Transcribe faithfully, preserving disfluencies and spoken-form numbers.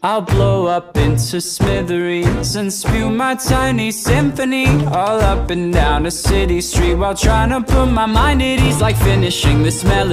I'll blow up into smithereens and spew my tiny symphony all up and down a city street while trying to put my mind at ease, like finishing this melody.